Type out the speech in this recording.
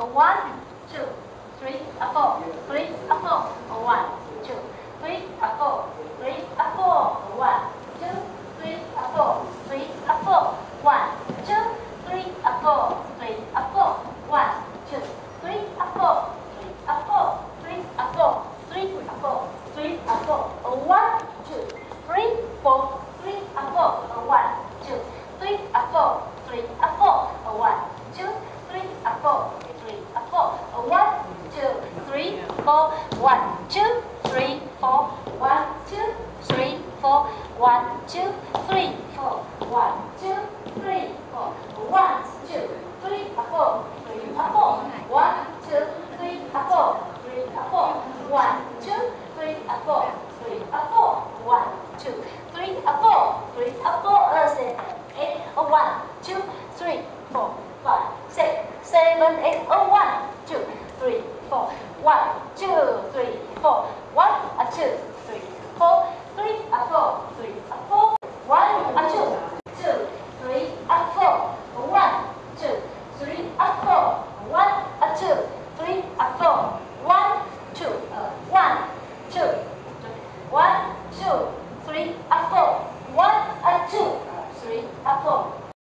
1, 2, 3, 4, 3, 4, 1, 2, 3, 4, 3, 4, 1, 2, 3, 4, 3, 4, 1, 2, 3, 4, 3, 4, 1, 2, 3, 4, 3, 4, 3, 4, 3, 4, 3, 4, 1, 2, 3, 4, 3, 4, 1, 2, 3, 4, 3, 4, 1, 2, 3, 4, 3, 4, 1, 2, 3, 4, 1, 2, 3, 4, 1, 2, 3, 4, 1, 2, 3, 4, 1, 2, 3, 4, 1, 2, 3, 4, 3, 4, 1, 2, 3, 4, 3, 4, 1, 2, 3, 4, 3, 4, 1, 2, 3, 4, 3, 4, 7, 8, 1, 2, 3, 4, 5, 6, 7, 8, 1, 2, 3, 4, 1, 2, 3, 4, 1, 2,